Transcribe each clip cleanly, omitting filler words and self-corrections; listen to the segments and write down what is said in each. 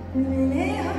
मिले हो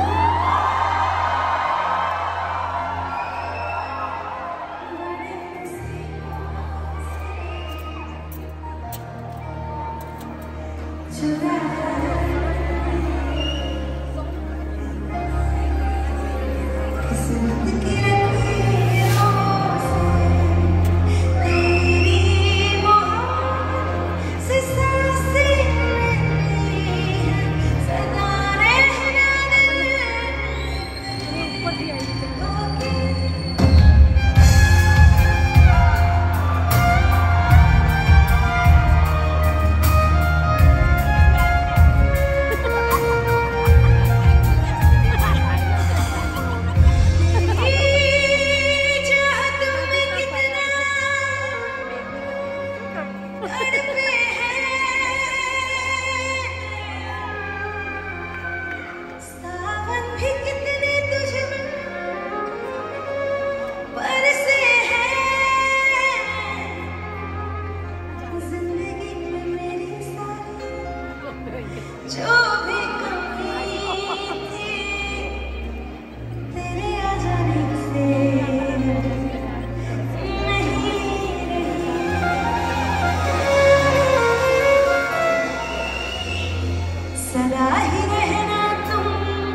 जो भी कमी थी तेरे आ जाने से नहीं रही। सदा ही रहना तुम,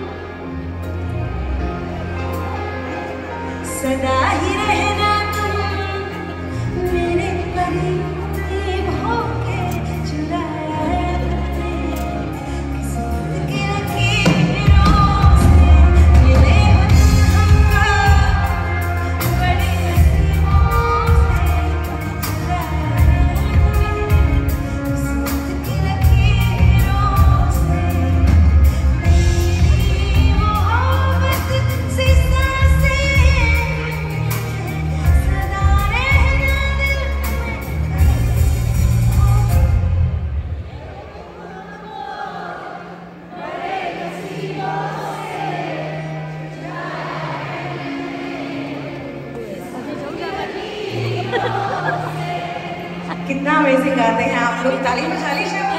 सदा ही रहना तुम मेरे करीब होके चुराया कितना अमेजिंग गाते हैं आप लोग, ताली बजा लीजिए।